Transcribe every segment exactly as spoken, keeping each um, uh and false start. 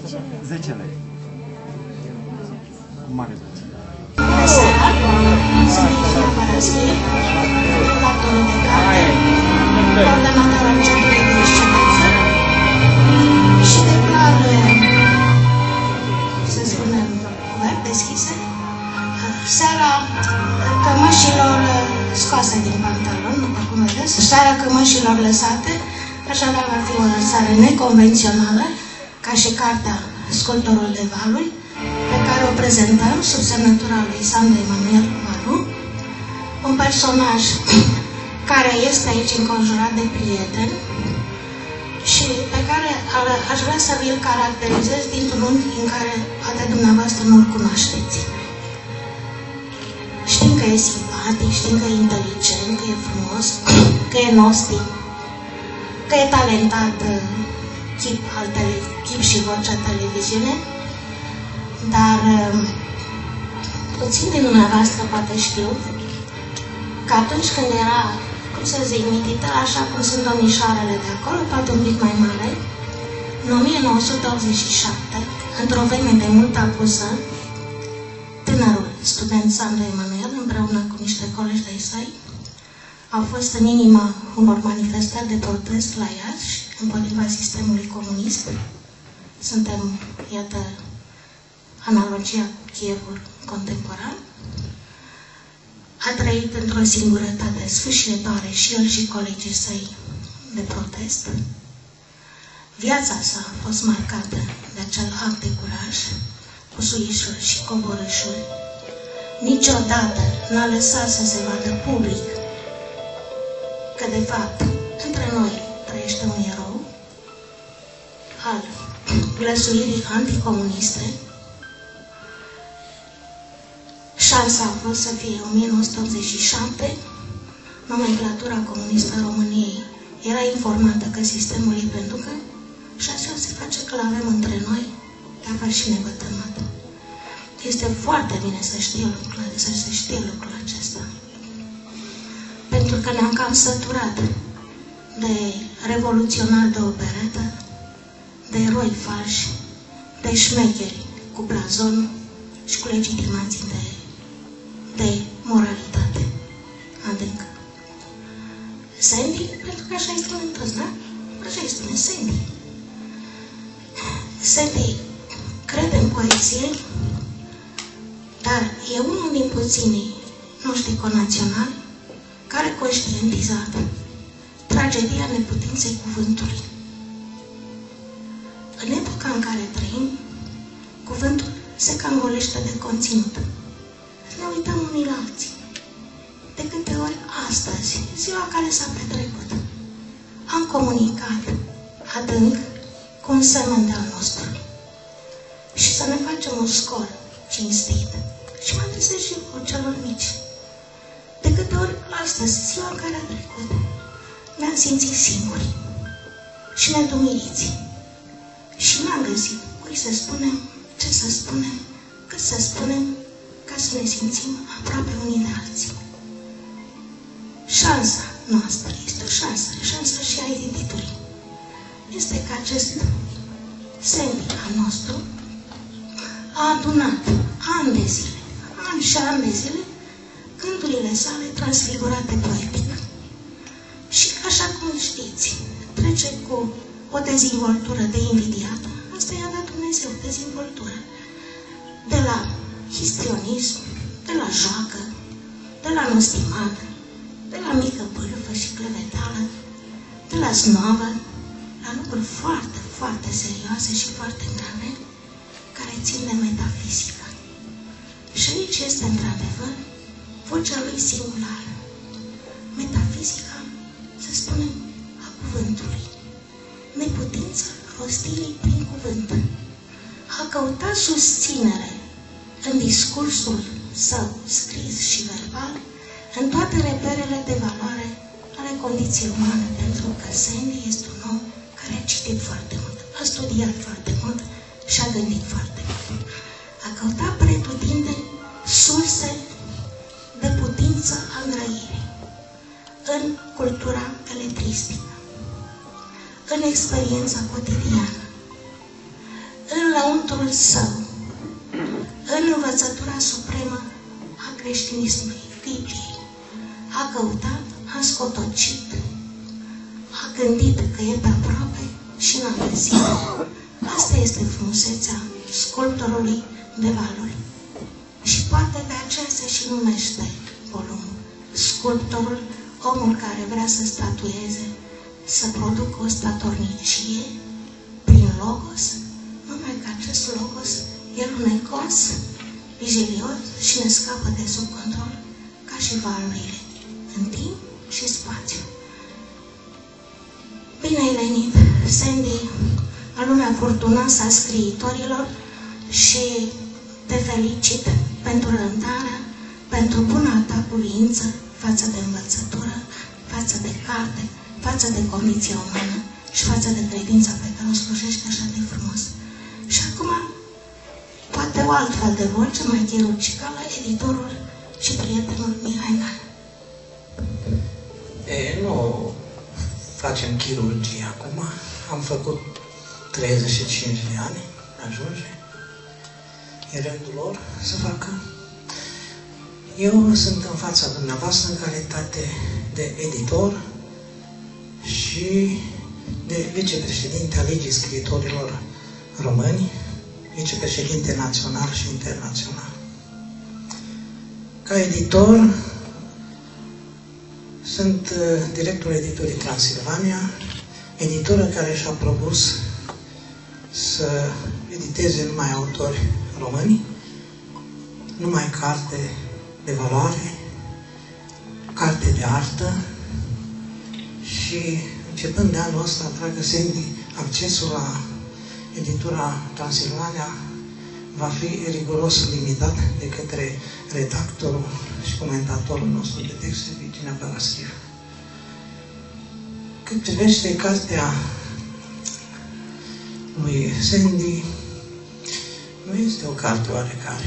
zece lei. Cu mare plăcere. Sunt Ligia Paraschiv, doctorul de carte, coordonatorul Centrului de Excelență și declar, să spunem, web deschise, seara cămășilor scoase din pantalon, după cum vedeți, seara cămășilor lăsate, așadar va fi o seară neconvențională, ca și cartea Sculptorul de Valuri, pe care o prezentăm sub semnătura lui Sandu Emanuel Valu, un personaj care este aici înconjurat de prieteni și pe care aș vrea să vi-l caracterizez dintr-un unghi în care poate dumneavoastră nu-l cunoașteți. Știm că e simpatic, știm că e inteligent, că e frumos, că e nostim, că e talentat chip, al chip și vocea televiziune, dar puțin din dumneavoastră poate știu că atunci când era, cum să zic, mitită, așa cum sunt domnișoarele de acolo, poate un pic mai mare, în o mie nouă sute optzeci și șapte, într-o vreme de mult apusă, tânărul student Sandu Emanuel, împreună cu niște colegi de-ai săi, au fost în inima unor manifestări de protest la Iași, împotriva sistemului comunist. Suntem, iată, analogia cu Kievul contemporan. A trăit într-o singurătate sfâșietoare și el și colegii săi de protest. Viața sa a fost marcată de acel act de curaj, cu suișuri și coborâșuri. Niciodată n-a lăsat să se vadă public că, de fapt, între noi trăiește un erou al glăsuirii anticomuniste. Șansa a fost să fie o mie nouă sute optzeci și șapte, nomenclatura comunistă a României era informată că sistemul e pentru că și așa se face că l-avem între noi, dacă și nevătămat. Este foarte bine să știe lucrul, să se știe lucrul acesta. Pentru că ne-am cam săturat de revoluționari de operetă, de eroi falși, de șmecheri cu blazon și cu legitimații de, de moralitate adâncă. Sandy, pentru că așa îi spunem toți, da? Așa îi spune Sandy. Sandy crede în poezie, dar e unul din puținii noștri conaționali care a conștientizat tragedia neputinței cuvântului. În epoca în care trăim, cuvântul se cam golește de conținut. Ne uităm unii la alții. De câte ori astăzi, ziua care s-a petrecut, am comunicat adânc cu un semen de-al nostru și să ne facem un scor cinstit și mă adresez și cu celor mici. De câte ori astăzi, ziua care a trecut, ne-am simțit singuri și nedumeriți și n-am găsit cui să spunem, ce să spunem, cât să spunem, ca să ne simțim aproape unii de alții. Șansa noastră este o șansă, șansa și a editului. Este că acest Sandy al nostru a adunat ani de zile, ani și ani de zile, gândurile sale transfigurate poetic. Și așa cum știți, trece cu o dezvoltură de invidiată. Asta i-a dat Dumnezeu, dezvoltură. De la histrionism, de la joacă, de la nostimat, de la mică bârfă și clevetală, de la snoavă, la lucruri foarte, foarte serioase și foarte grave, care țin de metafizică. Și aici este, într-adevăr, vocea lui singulară. Metafizica, să spunem, a cuvântului. Neputința rostirii prin cuvânt. A căutat susținere în discursul său scris și verbal, în toate reperele de valoare ale condiției umane, pentru că Sandy este un om care a citit foarte mult, a studiat foarte mult și a gândit foarte mult. A căutat pretutindeni surse de putință a îngrăirii în cultura beletristică, în experiența cotidiană, în scriitorul său, în învățătura supremă a creștinismului, Bibliei, a căutat, a scotocit, a gândit că e pe aproape și n-a găsit. Asta este frumusețea sculptorului de valuri. Și poate de aceea se și numește volumul. Sculptorul, omul care vrea să statueze, să producă o statornicie prin logos, numai că acest logos e lunecos, vigilios și ne scapă de sub control, ca și valurile, în timp și spațiu. Bine ai venit, Sandy, în lumea furtunoasă a scriitorilor și te felicit pentru răbdarea, pentru buna ta cuvință față de învățătură, față de carte, față de condiția umană și față de credința pe care o slujești așa de frumos. Și acum, poate o altfel de voce mai chirurgicală, editorul și prietenul Mihai Dan. E, nu facem chirurgie acum. Am făcut treizeci și cinci de ani, ajunge. E rândul lor să facă. Eu sunt în fața dumneavoastră în calitate de editor și de vicepreședinte al Ligii Scriitorilor Români, vicepreședinte național și internațional. Ca editor, sunt directorul editurii Transilvania, editură care și-a propus să editeze numai autori români, numai carte de valoare, carte de artă și începând de anul ăsta, dragă Sandy, accesul la editura Transilvania va fi riguros limitat de către redactorul și comentatorul nostru de texte, Virginia Paraschiv. Cât privește cartea lui Sandy, nu este o carte oarecare.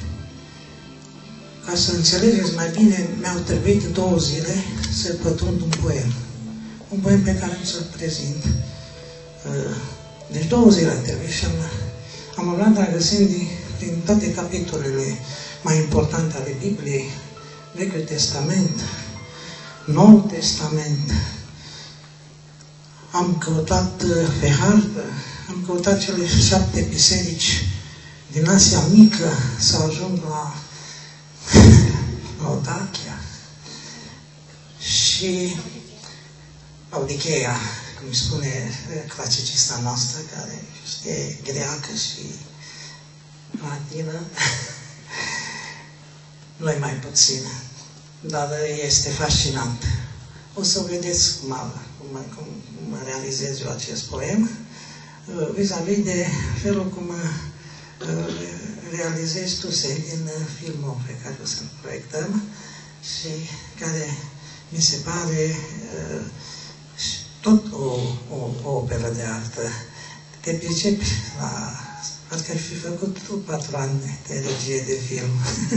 Ca să înțelegeți mai bine, mi-au trebuit două zile să pătrund un poem. Un poem pe care am să-l prezint. Deci două zile a trebuit și am, am aflat, dragă Sandy, prin toate capitolele mai importante ale Bibliei, Vechiul Testament, Noul Testament. Am căutat pe hartă, am căutat cele șapte biserici din Asia Mică să ajung la Laodicea și Laodicea, cum spune clasicista noastră, care știe greacă și latină, noi mai puțin, dar este fascinant. O să vedeți cum, cum, cum realizez eu acest poem, vis-a-vis -vis de felul cum realizezi tu, Sandy, în filmul pe care o să-l proiectăm și care mi se pare uh, tot o, o, o operă de artă. Te pricepi la... Parcă ai fi făcut tu patru ani de regie de film.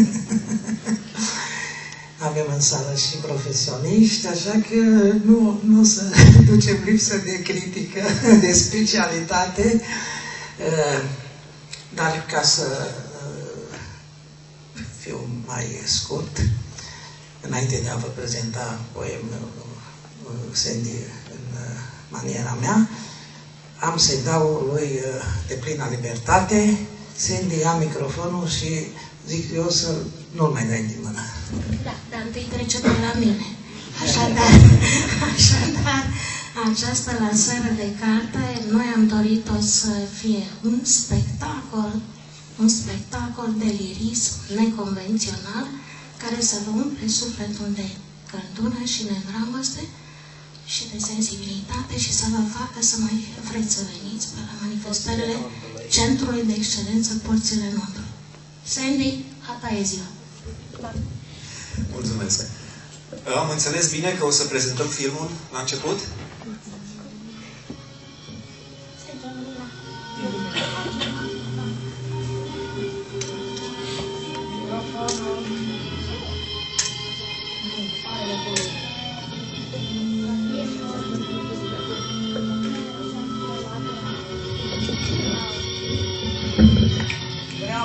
Avem în sală și profesioniști, așa că nu, nu să ducem lipsă de critică, de specialitate, uh, dar ca să uh, fiu mai scurt, înainte de a vă prezenta poemul uh, Sandy în uh, maniera mea, am să-i dau lui uh, deplină libertate. Sandy, ia microfonul și zic eu să nu-l mai dai din mână. Da, dar întâi trece pe la mine. Așadar, așadar, această lansare de carte, noi am dorit-o să fie un spectacol, un spectacol de lirism neconvențional, care să vă umple sufletul de căldură și de dragoste și de sensibilitate și să vă facă să mai vreți să veniți pe la manifestările Centrului de Excelență Porțile Nordului. Sandy, a ta e ziua. Mulțumesc. Am înțeles bine că o să prezentăm filmul la început?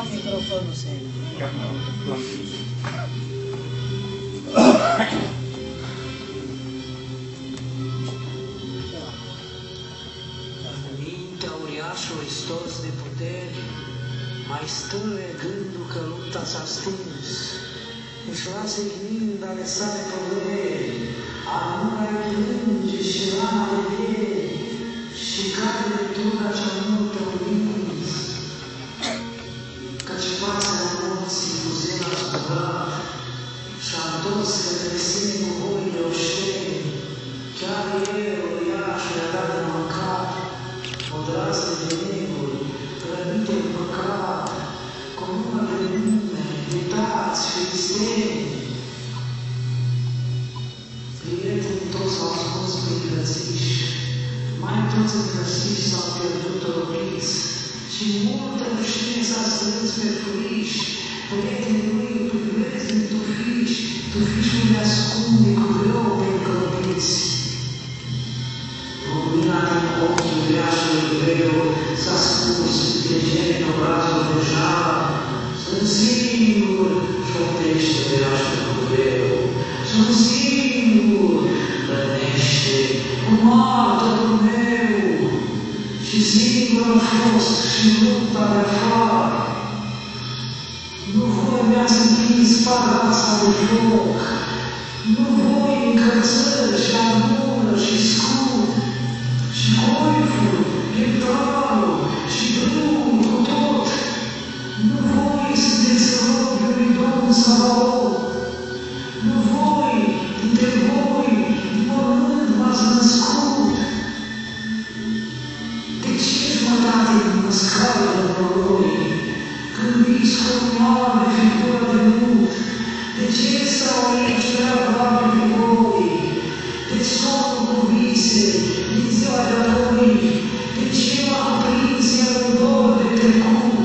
Ia microfonul să mintea uriașului stos de puteri, mai stâne gândul că lupta s-a stins, își lasă ghinda-le sale pădureri, armura-i plânge și rana ei, și cade de tura cea multă urins, căci fața morții cu zila zburat, și-a întors către sine cu voile oșteni, chiar eu, uriașul, i-a dat de mâncat, o drază de neguri, rănite în păcat, cu numele de nume, uitați, filisteni. Prietenii toți s-au scos pe grățiși, mai toți încăsiși s-au pierdut orbiți, și multă rușine s-a strâns pe furiși, prietenii lui privesc din tufiși, tufișul le ascunde cu greu pe încălbiți. Lumina din ochii uriașului greu s-a spus de genul obrazul deja, sunt singur, șoptește uriașul greu, sunt singur, rănește, cu martorul meu, și singur am fost și lupta de afară. Nu voi mi-ați întins spada asta de foc, nu voi încălțări și armură și scut, și coiful, ghebtarul, și brâul cu tot. Nu voi sunteți robii lui Domnul Sabaoth, nu voi, dintre voi, din pământ m-ați născut. De ce jumătate din măscare de noroi, gândiți cu mare figură de mult? De ce stau aici prea aproape de voi? De somnul cu vise, din ziua de-a doi? De ce m-a cuprins iar un dor de trecut?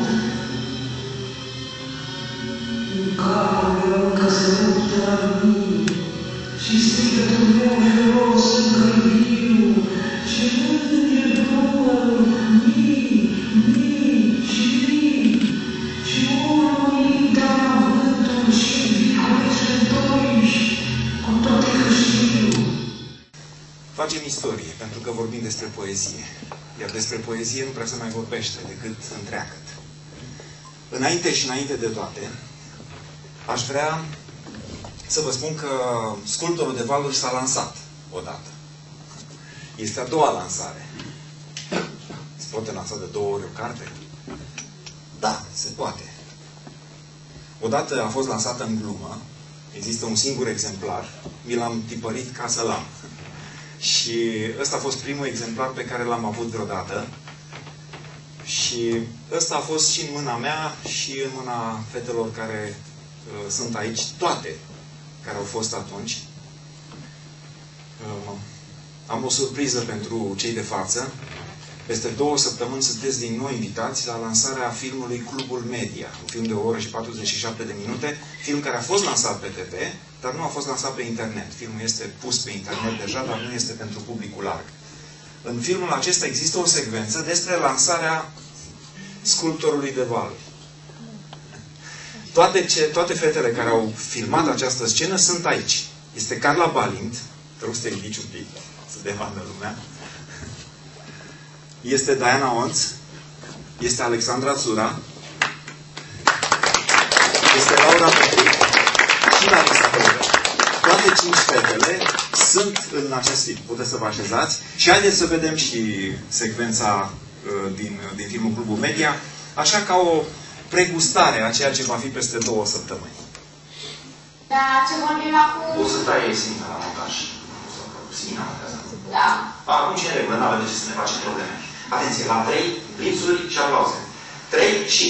În capul meu încă se luptă la mii, și strigătul meu feros încă-i viu, și mângâie Dumnezeu mii, mii și mii, și urmă mintea la vântul și vicolește întoiși, cu toate că știu. Facem istorie, pentru că vorbim despre poezie. Iar despre poezie nu prea se mai vorbește decât întreagăt. Înainte și înainte de toate, aș vrea să vă spun că Sculptorul de valuri s-a lansat odată. Este a doua lansare. Se poate lansa de două ori o carte? Da, se poate. Odată a fost lansată în glumă. Există un singur exemplar. Mi l-am tipărit ca să-l am. Și ăsta a fost primul exemplar pe care l-am avut vreodată. Și ăsta a fost și în mâna mea și în mâna fetelor care uh, sunt aici, toate care au fost atunci. Uh, am o surpriză pentru cei de față. Peste două săptămâni sunteți din nou invitați la lansarea filmului Clubul Media. Un film de o oră și patruzeci și șapte de minute. Film care a fost lansat pe T V, dar nu a fost lansat pe internet. Filmul este pus pe internet deja, dar nu este pentru publicul larg. În filmul acesta există o secvență despre lansarea Sculptorului de valuri. Toate, ce, toate fetele care au filmat această scenă sunt aici. Este Carla Balint. Te rog să te ridici un pic, să te vadă lumea. Este Diana Onț. Este Alexandra Țura. Este Laura Petric. Și Larisa Petric. Toate cinci fetele sunt în acest film. Puteți să vă așezați. Și haideți să vedem și secvența uh, din, din filmul Clubul Media, așa ca o pregustare a ceea ce va fi peste două săptămâni. Da, ce vorbim acum? O să taie Simina la montaj. Simina montează. Da. Atunci, în regulă, n-avem de ce să ne facem probleme. Atenție, la trei, plințuri și aplauze. trei și...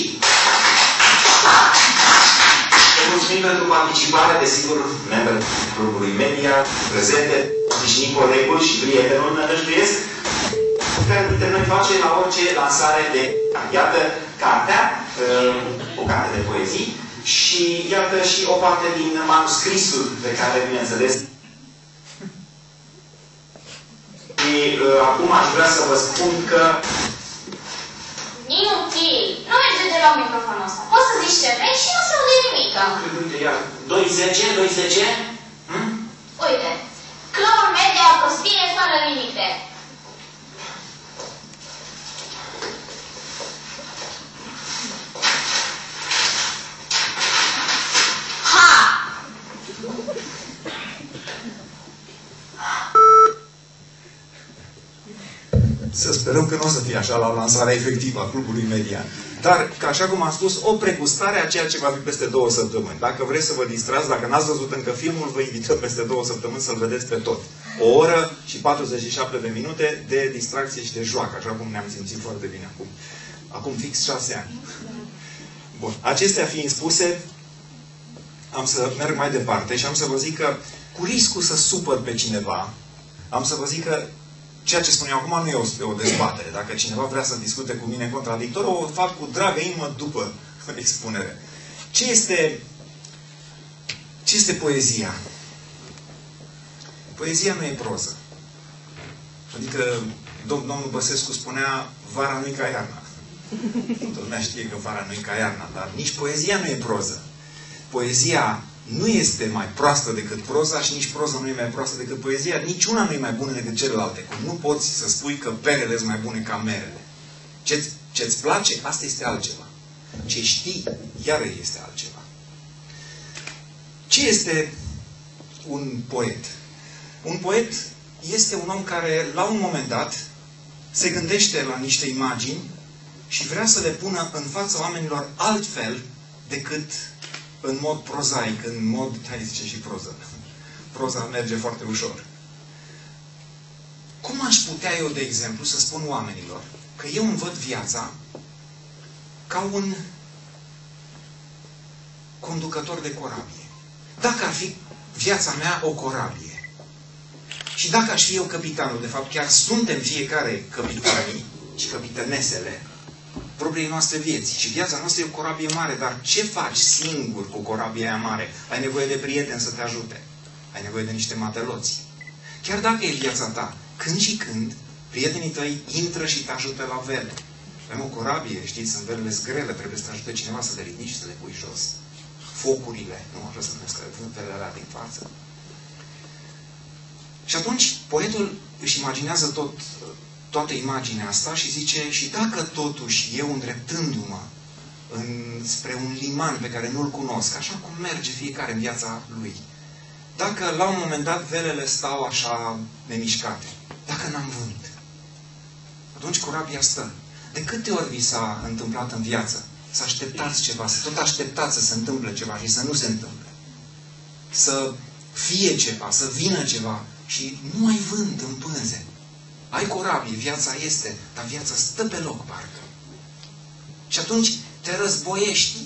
Vă mulțumim pentru participare, desigur, membrii Clubului Media, prezente, și colegul și prietenul nădăjduiesc, care dintre noi face la orice lansare de... Iată cartea, o carte de poezii, și iată și o parte din manuscrisul pe care, bineînțeles, și uh, acum aș vrea să vă spun că... Inutil! Nu merge de la microfonul ăsta. Poți discernent și nu se aude nimica. Uite, ia, doi zece, doi zece. Hm? Uite, Clown Media a fost bine fără limite. Ha! Să sperăm că nu o să fie așa la lansarea efectivă a Clubului Median. Dar, ca așa cum am spus, o pregustare a ceea ce va fi peste două săptămâni. Dacă vreți să vă distrați, dacă n-ați văzut încă filmul, vă invităm peste două săptămâni să-l vedeți pe tot. O oră și patruzeci și șapte de minute de distracție și de joacă, așa cum ne-am simțit foarte bine acum. Acum fix șase ani. Bun. Acestea fiind spuse, am să merg mai departe și am să vă zic că, cu riscul să supăr pe cineva, am să vă zic că ceea ce spun eu acum nu e o, o dezbatere. Dacă cineva vrea să discute cu mine contradictor, o fac cu dragă inimă după expunere. Ce este, ce este poezia? Poezia nu e proză. Adică domn, domnul Băsescu spunea, vara nu-i ca iarna. Toată lumea știe că vara nu-i ca iarna, dar nici poezia nu e proză. Poezia nu este mai proastă decât proza și nici proza nu e mai proastă decât poezia. Niciuna nu e mai bună decât celelalte. Cum nu poți să spui că perele sunt mai bune ca merele. Ce-ți, ce-ți place, asta este altceva. Ce știi, iară este altceva. Ce este un poet? Un poet este un om care, la un moment dat, se gândește la niște imagini și vrea să le pună în fața oamenilor altfel decât în mod prozaic, în mod, hai zice și proză. Proza merge foarte ușor. Cum aș putea eu, de exemplu, să spun oamenilor că eu îmi văd viața ca un conducător de corabie? Dacă ar fi viața mea o corabie și dacă aș fi eu capitanul, de fapt chiar suntem fiecare capitanii și capitanesele propriei noastre vieți. Și viața noastră e o corabie mare, dar ce faci singur cu corabia aia mare? Ai nevoie de prieteni să te ajute. Ai nevoie de niște mateloți. Chiar dacă e viața ta, când și când, prietenii tăi intră și te ajută la vele. Avem o corabie, știți, sunt velele grele, trebuie să te ajute cineva să le ridici și să le pui jos. Focurile, nu așa să numesc velele alea din față. Și atunci, poetul își imaginează tot toată imaginea asta și zice, și dacă totuși eu îndreptându-mă în, spre un liman pe care nu-l cunosc, așa cum merge fiecare în viața lui, dacă la un moment dat velele stau așa nemișcate, dacă n-am vânt, atunci corabia stă. De câte ori vi s-a întâmplat în viață să așteptați ceva, să tot așteptați să se întâmple ceva și să nu se întâmple? Să fie ceva, să vină ceva și nu ai vânt în pânze. Ai corabie, viața este, dar viața stă pe loc, parcă. Și atunci te războiești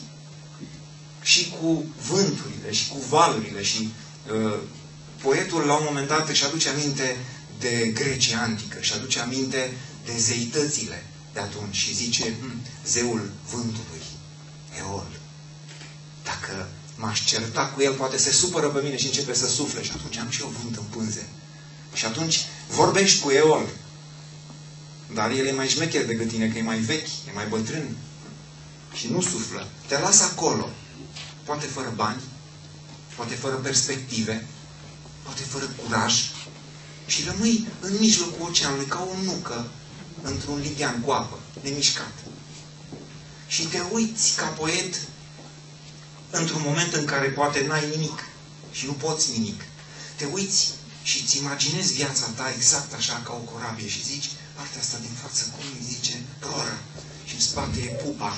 și cu vânturile, și cu valurile. Și uh, poetul, la un moment dat, își aduce aminte de Grecia antică, își aduce aminte de zeitățile de atunci și zice, hm, zeul vântului, Eol. Dacă m-aș certa cu el, poate se supără pe mine și începe să sufle și atunci am și eu vânt în pânze. Și atunci vorbești cu Eol. Dar el e mai șmecher decât tine, că e mai vechi, e mai bătrân. Și nu suflă. Te lasă acolo. Poate fără bani, poate fără perspective, poate fără curaj. Și rămâi în mijlocul oceanului ca o nucă într-un lighean cu apă, nemișcat. Și te uiți ca poet într-un moment în care poate n-ai nimic și nu poți nimic. Te uiți și îți imaginezi viața ta exact așa ca o corabie și zici, partea asta din față, cum îi zice? Prora. Și în spate e pupa.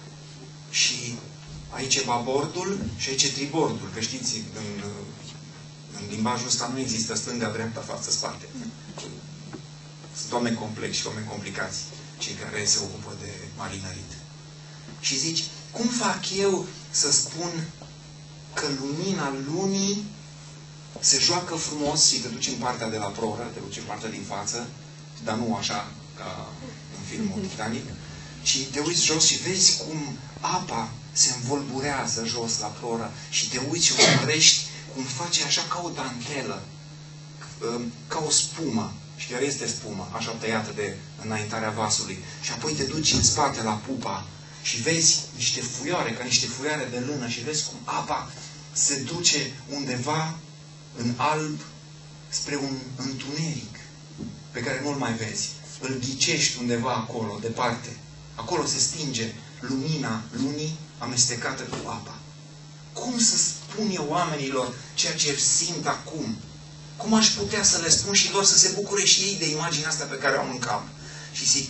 Și aici e babordul și aici e tribordul. Că știți, în, în limbajul ăsta nu există stânga, dreapta, față, spate. Sunt oameni complexi și oameni complicați, cei care se ocupă de marinărit. Și zici, cum fac eu să spun că lumina lunii se joacă frumos și te duci în partea de la proră, te duci în partea din față, dar nu așa ca în filmul Titanic, și te uiți jos și vezi cum apa se învolburează jos la proră și te uiți și o urmărești cum face așa ca o dantelă, ca o spumă. Și chiar este spumă, așa tăiată de înaintarea vasului. Și apoi te duci în spate la pupa și vezi niște fuioare, ca niște fuioare de lână și vezi cum apa se duce undeva în alb spre un întuneric pe care nu-l mai vezi. Îl ghicești undeva acolo, departe. Acolo se stinge lumina lunii amestecată cu apa. Cum să spun eu oamenilor ceea ce simt acum? Cum aș putea să le spun și lor să se bucure și ei de imaginea asta pe care o am în cap? Și zic,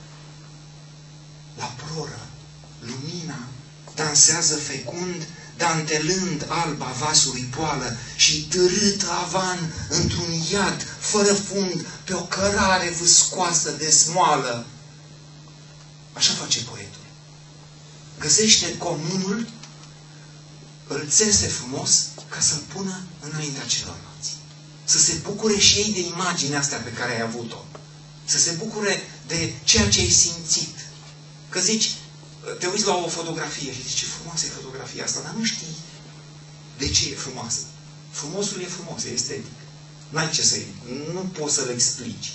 la proră, lumina dansează fecund, dantelând alba vasului poală și târâtă avan într-un iad fără fund pe o cărare vâscoasă de smoală. Așa face poetul. Găsește comunul, îl țese frumos ca să-l pună înaintea celorlalți. Să se bucure și ei de imaginea asta pe care ai avut-o. Să se bucure de ceea ce ai simțit. Că zici, te uiți la o fotografie și zici, ce frumoasă e fotografia asta, dar nu știi de ce e frumoasă. Frumosul e frumos, e estetic. N-ai ce să-i, nu poți să-l explici.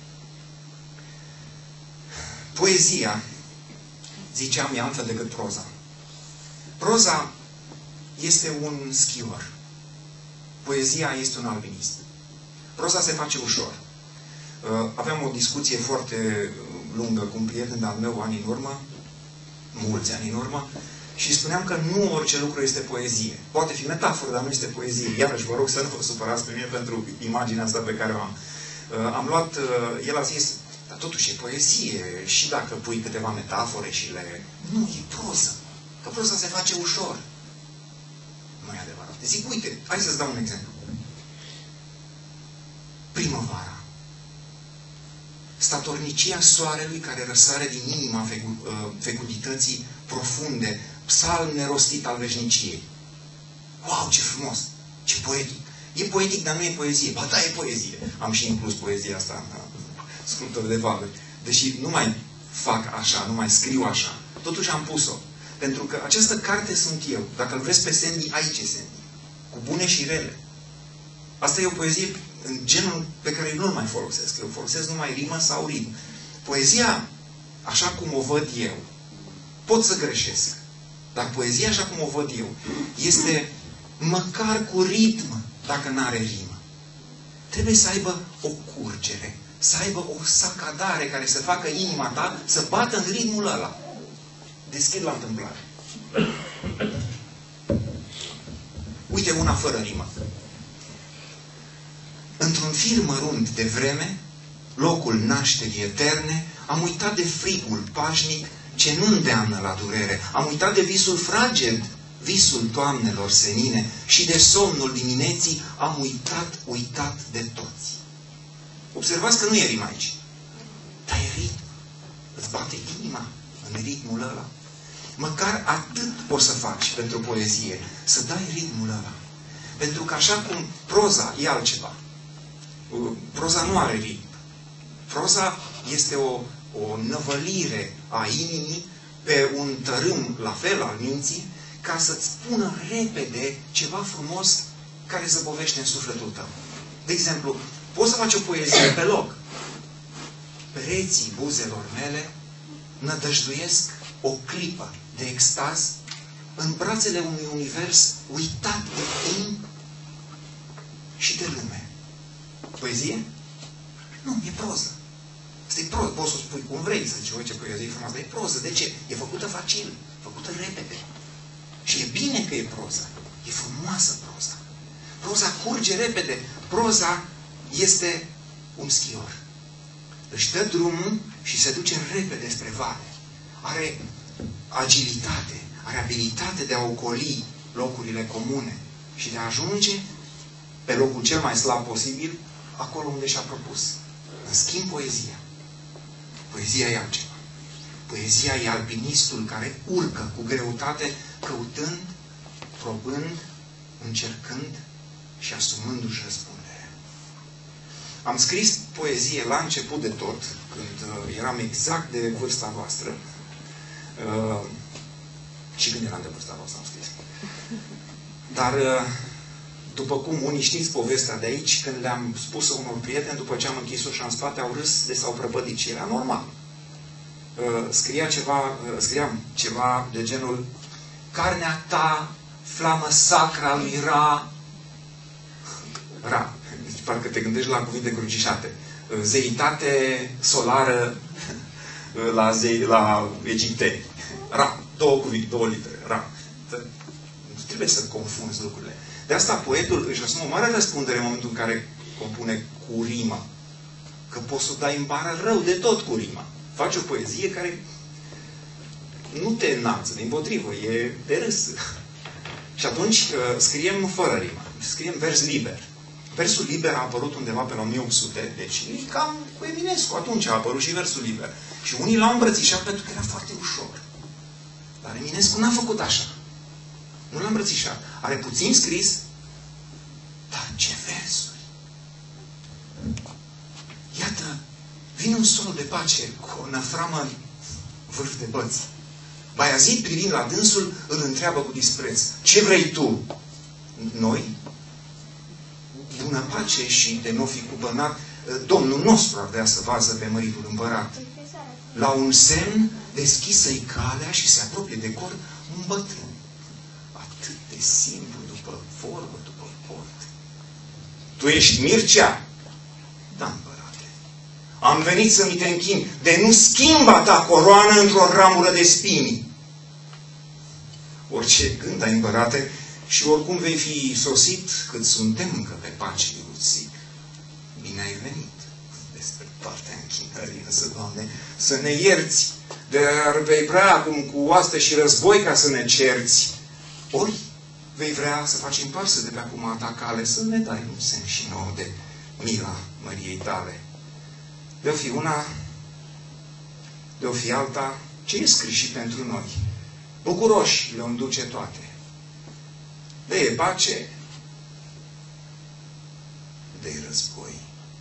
Poezia, ziceam, e altfel decât proza. Proza este un schior. Poezia este un alpinist. Proza se face ușor. Aveam o discuție foarte lungă cu un prieten al meu ani în urmă, mulți ani în urmă, și spuneam că nu orice lucru este poezie. Poate fi metaforă, dar nu este poezie. Iarăși vă rog să nu vă supărați pe mine pentru imaginea asta pe care o am. Am luat, el a zis, dar totuși e poezie și dacă pui câteva metafore și le... Nu, e proză. Că proza se face ușor. Nu e adevărat. Zic, uite, hai să-ți dau un exemplu. Primăvara. Statornicia soarelui care răsare din inima fecundității profunde, psalm nerostit al veșniciei. Wow, ce frumos! Ce poetic! E poetic, dar nu e poezie. Ba da, e poezie. Am și inclus poezia asta în Sculptori de valuri. Deși nu mai fac așa, nu mai scriu așa. Totuși am pus-o. Pentru că această carte sunt eu. Dacă îl vezi pe Sandy, aici e Sandy. Cu bune și rele. Asta e o poezie în genul pe care eu nu-l mai folosesc. Eu folosesc numai rimă sau ritm. Poezia, așa cum o văd eu, pot să greșesc. Dar poezia, așa cum o văd eu, este măcar cu ritm, dacă n-are rimă. Trebuie să aibă o curgere, să aibă o sacadare care să facă inima ta să bată în ritmul ăla. Deschid la întâmplare. Uite una fără rimă. Într-un fir mărunt de vreme, locul nașterii eterne, am uitat de frigul pașnic ce nu îndeamnă la durere. Am uitat de visul fraged, visul toamnelor senine și de somnul dimineții am uitat, uitat de toți. Observați că nu e rimă aici. Dar e ritm. Îți bate inima în ritmul ăla. Măcar atât poți să faci pentru poezie. Să dai ritmul ăla. Pentru că așa cum proza e altceva. Proza nu are ritm. Proza este o, o năvălire a inimii pe un tărâm la fel al minții, ca să-ți spună repede ceva frumos care zăbovește în sufletul tău. De exemplu, poți să faci o poezie pe loc. Pereții buzelor mele nădăjduiesc o clipă de extaz în brațele unui univers uitat de timp și de lume. Poezie? Nu, e proză. Asta e proză. Poți să o spui cum vrei, să zici, oi, ce poezie e frumoasă, dar e proză. De ce? E făcută facil, făcută repede. Și e bine că e proză. E frumoasă proza. Proza curge repede. Proza este un schior. Își dă drumul și se duce repede spre vale. Are agilitate, are abilitate de a ocoli locurile comune și de a ajunge pe locul cel mai slab posibil, acolo unde și-a propus. În schimb, poezia. Poezia e altceva. Poezia e alpinistul care urcă cu greutate, căutând, probând, încercând și asumându-și răspunderea. Am scris poezie la început de tot, când uh, eram exact de vârsta voastră. Uh, și când eram de vârsta voastră am scris. Dar, uh, după cum unii știți povestea de aici, când le-am spus unor prieteni, după ce am închis ușa în spate, au râs de s-au prăpădit și era normal. scria ceva, scriam ceva de genul: carnea ta, flamă sacra lui Ra. Ra. Deci parcă te gândești la cuvinte crucișate. Zeitate solară la, zei, la egipteni. Ra. Două cuvinte, două litere. Ra. Nu trebuie să confunzi lucrurile. De asta poetul își asumă o mare răspundere în momentul în care compune cu rimă. Că poți să dai în bară rău de tot cu rima. Faci o poezie care nu te înalță, dimpotrivă, e de râs. Și atunci uh, scriem fără rimă. Scriem vers liber. Versul liber a apărut undeva pe la o mie opt sute, deci cam cu Eminescu. Atunci a apărut și versul liber. Și unii l-au îmbrățișat pentru că era foarte ușor. Dar Eminescu n-a făcut așa. Nu l-a îmbrățișat. Are puțin scris, dar ce versuri! Iată, vine un sol de pace cu o năframă în vârf de băți. Baiazid, privind la dânsul, îl întreabă cu dispreț: ce vrei tu? Noi? Bună pace și de n-o fi cupănat, Domnul nostru ar vrea să vază pe măritul împărat. La un semn, deschisă-i calea și se apropie de cor un bătrân. Atât de simplu, după vorbă, după port. Tu ești Mircea? Da, împărate. Am venit să mi te închin, de nu schimba ta coroană într-o ramură de spini. Orice gând ai, împărate, și oricum vei fi sosit, cât suntem încă pe pace, Iuțic. Bine ai venit. Despre partea închinării, însă, Doamne, să ne ierți, dar vei vrea acum cu oaste și război ca să ne cerți. Ori vei vrea să facem pasă de pe acum a ta cale, să ne dai un semn și nouă de mila măriei tale. De-o fi una, de-o fi alta, ce e scris și pentru noi? Bucuroși le-o înduce toate. De-i pace, de-i război.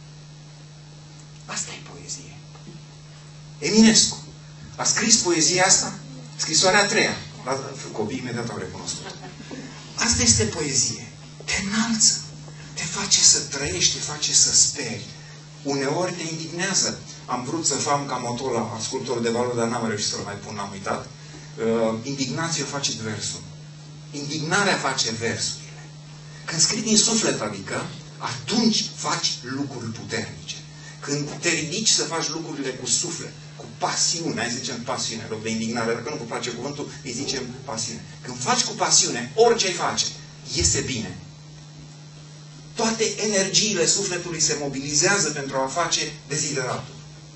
Asta e poezie. Eminescu a scris poezia asta, scrisoarea a treia. La copii imediat au recunoscut. Asta este poezie. Te înalță. Te face să trăiești, te face să speri. Uneori te indignează. Am vrut să fac ca Motola, ascultor de valori, dar n-am reușit să-l mai pun, n-am uitat. Uh, indignația face versul. Indignarea face versurile. Când scrii din suflet, adică, atunci faci lucruri puternice. Când te ridici să faci lucrurile cu suflet, cu pasiune, hai să zicem pasiune, loc de indignare, dacă nu vă place cuvântul, îi zicem pasiune. Când faci cu pasiune, orice ai face, iese bine. Toate energiile sufletului se mobilizează pentru a face dezideratul.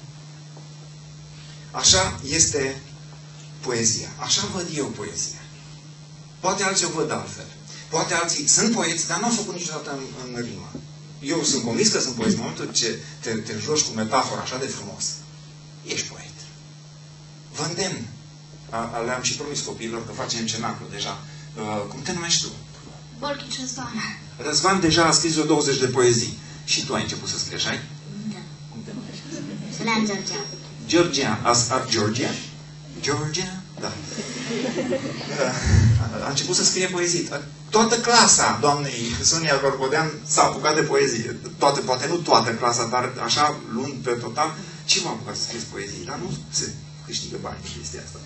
Așa este poezia. Așa văd eu poezia. Poate alții o văd altfel. Poate alții sunt poeți, dar nu au făcut niciodată în, în rimă. Eu sunt convins că sunt poet. În momentul ce te, te joci cu metafora așa de frumos, ești poet. Vă îndemn. Le-am și promis copiilor că facem cenaclu deja. Uh, cum te numești tu? Bolchici Răzvan. Răzvan deja a scris o douăzeci de poezii. Și tu ai început să scrii, așa? Da. Cum te numești? Solean Georgia. Georgia. A, a, Georgia? Georgia? Da. A început să scrie poezii. Toată clasa doamnei Sonia Corcodean s-a apucat de poezie. Toate, poate nu toată clasa, dar așa, luând pe total, ce m-a apucat să scrieți poezii? Dar nu se câștigă bani în chestia asta.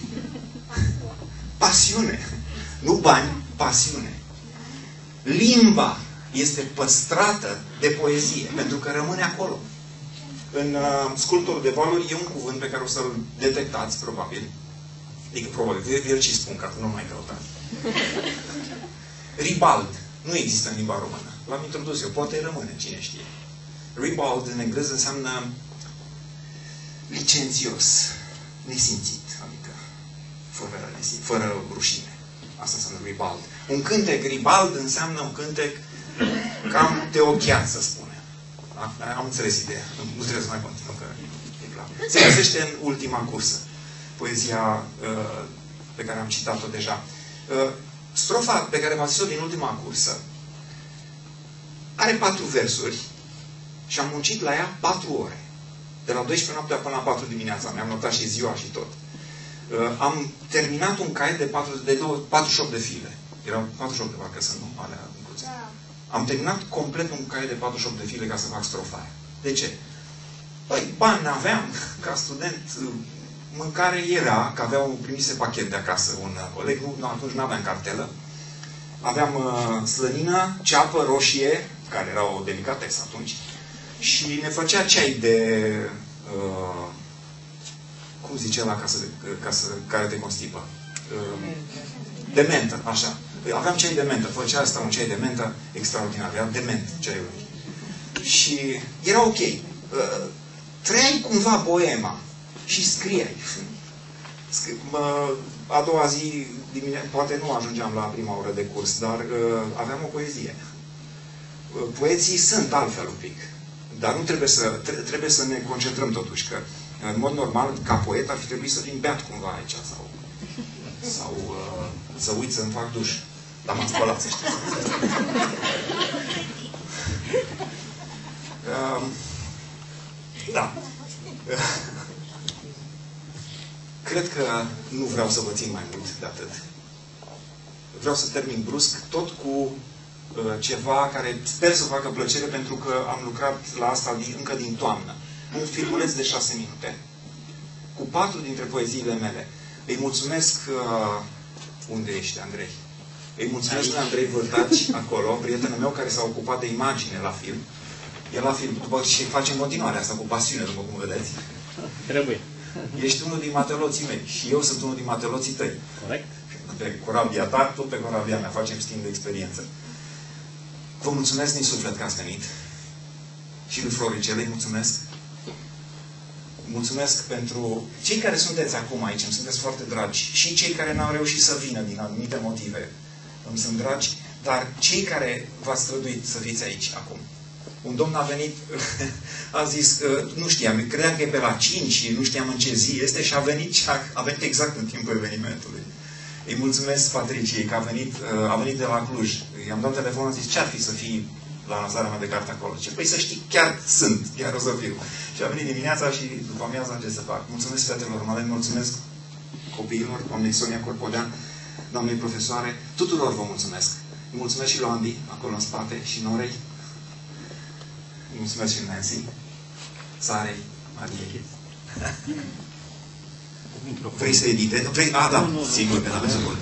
Pasiune. Nu bani, pasiune. Limba este păstrată de poezie, pentru că rămâne acolo. În uh, Sculptorul de valori e un cuvânt pe care o să-l detectați, probabil. Adică, probabil, el și spun, că nu mai căutați. Ribald. Nu există în limba română. L-am introdus eu. Poate rămâne, cine știe. Ribald în engleză înseamnă licențios, nesimțit. Adică, fără, nesimțit, fără rușine. Asta înseamnă ribald. Un cântec ribald înseamnă un cântec cam teochian, să spunem. Da? Am înțeles ideea. Nu trebuie să mai continuă, că e clar. Se găsește în ultima cursă. Poezia uh, pe care am citat-o deja. Uh, strofa pe care v-am zis-o din ultima cursă are patru versuri și am muncit la ea patru ore. De la douăsprezece noaptea până la patru dimineața. Mi-am notat și ziua și tot. Uh, am terminat un caiet de, patru, de două, patruzeci și opt de file. Erau patruzeci și opt de parcă sunt, nu? Alea inclusiv. Am terminat complet un caiet de patruzeci și opt de file ca să fac strofa aia. De ce? Păi, bani n-aveam, ca student, mâncare era, că aveau primise pachet de acasă un coleg, nu, nu atunci nu aveam cartelă. Aveam uh, slănină, ceapă, roșie, care era o delicatesă atunci, și ne făcea ceai de, uh, cum zice la ca să, ca să, care te constipă? Uh, de mentă, așa. Aveam ceai de mentă, făcea asta un ceai de mentă extraordinar, era de mentă ceaiul. Și era ok. Uh, trăiai cumva boema și scriai. A doua zi, dimine... poate nu ajungeam la prima oră de curs, dar uh, aveam o poezie. Uh, poeții sunt altfel un pic. Dar nu trebuie să, trebuie să ne concentrăm totuși, că în mod normal, ca poet, ar fi trebuit să vin beat cumva aici, sau, sau uh, să uit să-mi fac duș. Dar m-am spălat, să știți. uh, da. Cred că nu vreau să vă țin mai mult de atât. Vreau să termin brusc, tot cu uh, ceva care sper să facă plăcere, pentru că am lucrat la asta din, încă din toamnă. Un filmuleț de șase minute. Cu patru dintre poeziile mele. Îi mulțumesc... Uh, unde ești, Andrei? Îi mulțumesc lui Andrei Vârtaci, acolo, prietenul meu care s-a ocupat de imagine la film. El la film, după, și face în continuare asta cu pasiune, după cum vedeți. Trebuie. Ești unul din mateloții mei și eu sunt unul din mateloții tăi. Corect. Pe corabia ta, tu pe corabia mea. Facem schimb de experiență. Vă mulțumesc din suflet că ați venit. Și lui Floricel îi mulțumesc. Mulțumesc pentru cei care sunteți acum aici. Îmi sunteți foarte dragi. Și cei care n-au reușit să vină din anumite motive. Îmi sunt dragi. Dar cei care v-ați străduit să fiți aici acum. Un domn a venit, a zis că nu știam, credeam că e pe la cinci, nu știam în ce zi este și a venit, și a, a venit exact în timpul evenimentului. Îi mulțumesc Patriciei că a venit, a venit de la Cluj. I-am dat telefonul, a zis, ce-ar fi să fii la lansarea mea de carte acolo? Ce? Păi să știi, chiar sunt, chiar o să fiu. Și a venit dimineața și după amiaza ce să fac. Mulțumesc fetelor mele, mulțumesc copiilor, doamnei Sonia Corpodean, doamnei profesoare, tuturor vă mulțumesc. Îi mulțumesc și lui Andy, acolo în spate, și Norei. Îi mulțumesc și Nancy, Sarei, Mariei. Vrei să edite? Vrei? A, da, sigur că da, sigur.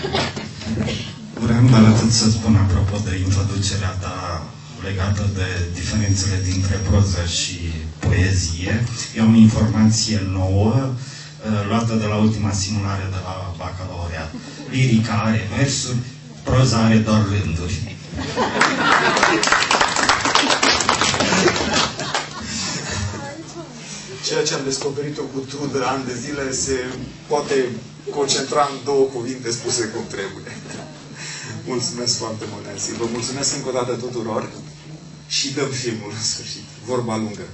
Vreau doar atât să spun apropo de introducerea ta legată de diferențele dintre proză și poezie. Eu am informație nouă, luată de la ultima simulare de la bacalaureat. Lirica are versuri, proza are doar rânduri. Ceea ce am descoperit-o cu trudă ani de zile se poate concentra în două cuvinte spuse cum trebuie. Mulțumesc foarte mult, Nancy. Vă mulțumesc încă o dată tuturor și dăm filmul în sfârșit. Vorba lungă.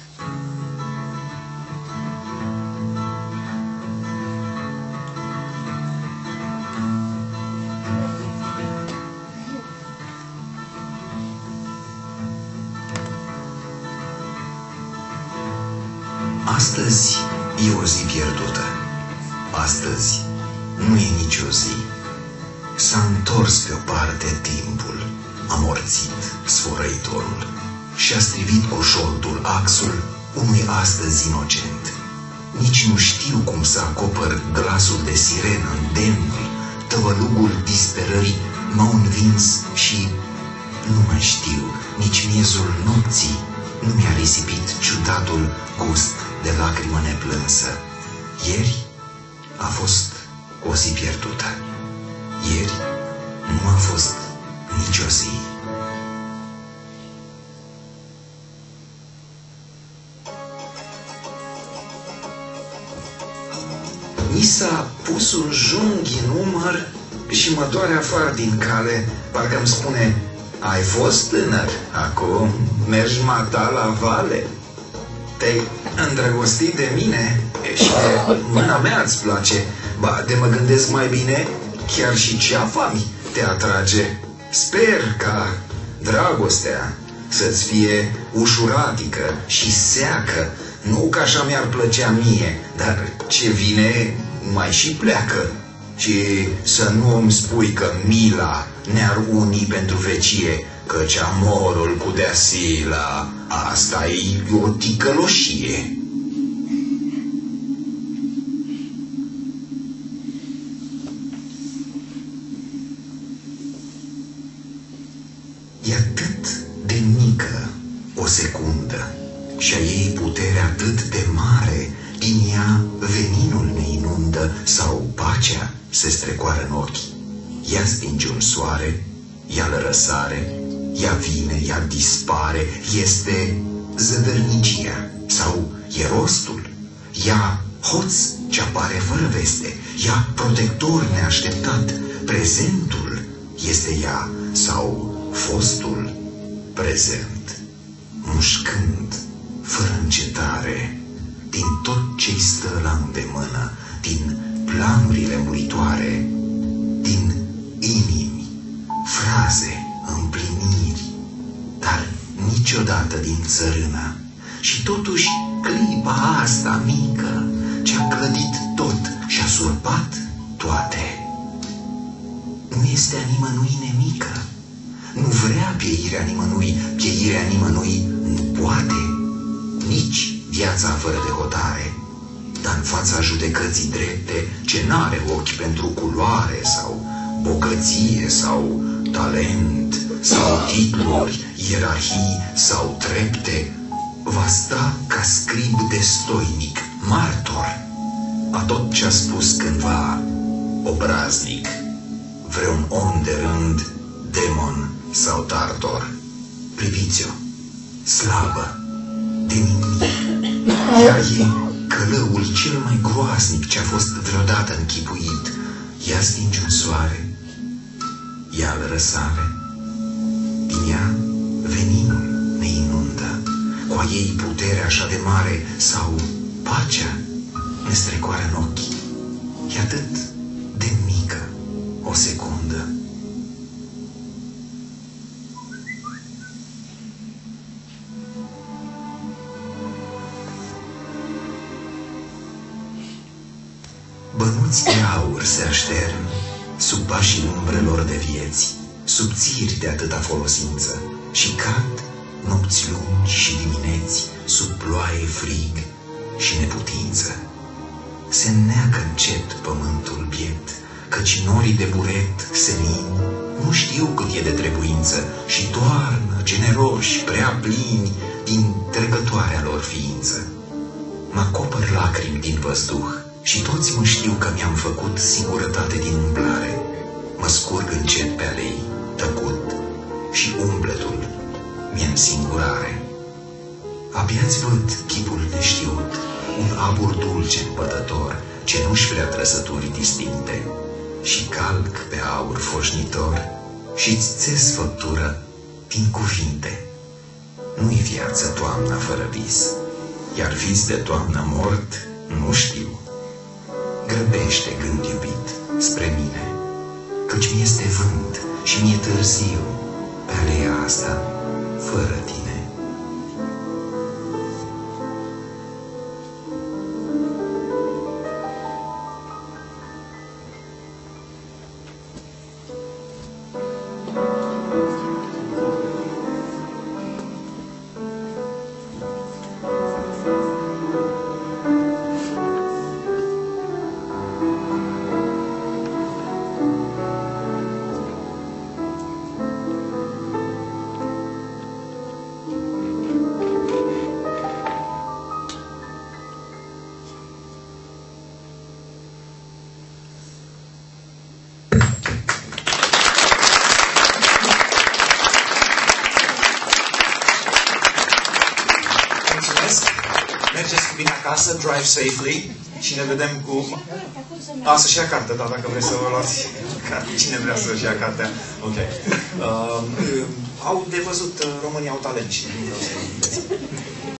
Astăzi e o zi pierdută. Astăzi nu e nicio zi. S-a întors deoparte timpul, a morțit sfărăitorul și a strivit cu șoldul axul unui astăzi inocent. Nici nu știu cum să acopăr glasul de sirenă în demnul, tăvălugul disperării m-au învins și nu mai știu, nici miezul nopții nu mi-a risipit ciudatul gust de lacrimă neplânsă. Ieri a fost o zi pierdută. Ieri nu a fost nicio zi. Mi s-a pus un junghi în umăr și mă doare afară din cale, parcă îmi spune, ai fost tânăr, acum mergi mata la vale. Te-ai îndrăgostit de mine și de mâna mea îți place, ba, de mă gândesc mai bine, chiar și ceafa-mi te atrage. Sper ca dragostea să-ți fie ușuratică și seacă, nu că așa mi-ar plăcea mie, dar ce vine mai și pleacă. Și să nu îmi spui că mila ne-ar uni pentru vecie, căci amorul cu deasila, asta e o ticăloșie. E atât de mică o secundă și a ei putere atât de mare, din ea veninul ne inundă sau pacea se strecoară în ochi. Ea stinge un soare, ea-l răsare, ea vine, ea dispare, este zădărnicia sau e rostul, ea hoț ce apare fără veste, ea protector neașteptat, prezentul este ea sau fostul prezent, mușcând fără încetare din tot ce-i stă la îndemână, din planurile muritoare, din inimi, fraze, împliniri, dar niciodată din țărână. Și totuși clipa asta mică ce-a clădit tot și-a surpat toate, nu este a nimănui nemică, nu vrea pieirea nimănui, pieirea nimănui nu poate, nici viața fără de hotare, dar în fața judecății drepte, ce n-are ochi pentru culoare sau bogăție sau talent sau titluri, ierarhii sau trepte, va sta ca scrib destoinic, martor a tot ce-a spus cândva obraznic, vreun om de rând, demon sau tartor. Priviți-o, slabă, de nimic. Ea e călăul cel mai groaznic ce a fost vreodată închipuit. Ea stinge un soare, ea îl răsare, din ea veninul ne inundă, cu a ei puterea așa de mare sau pacea ne strecoară în ochi. E atât de mică o secundă. Bănuți de aur se aștern sub pașii umbrelor de vieți, subțiri de atâta folosință, și cad nopți lungi și dimineți sub ploaie, frig și neputință. Se neacă încet pământul biet, căci norii de buret senin nu știu cât e de trebuință și toarnă generoși, prea plini din trecătoarea lor ființă. Mă acopăr lacrimi din văzduh și toți mă știu că mi-am făcut singurătate din umblare. Mă scurg încet pe alei, tăcut, și umbletul mi-e în singurare. Abia-ți văd chipul neștiut, un abur dulce împătător, ce nu-și vrea trăsături distincte, și calc pe aur foșnitor și-ți țes făptură din cuvinte. Nu-i viață toamna fără vis, iar vis de toamnă mort nu știu. Grăbește, gând iubit, spre mine, căci mi-este vânt și mi-e târziu pe aleea asta fără tine. Acasă, drive safely și ne vedem cu... A, să-și ia cartea, da, dacă vreți să vă luați carte. Cine vrea să-și ia cartea? Ok. Uh, uh, au de văzut, uh, românii au talent și nu vreau să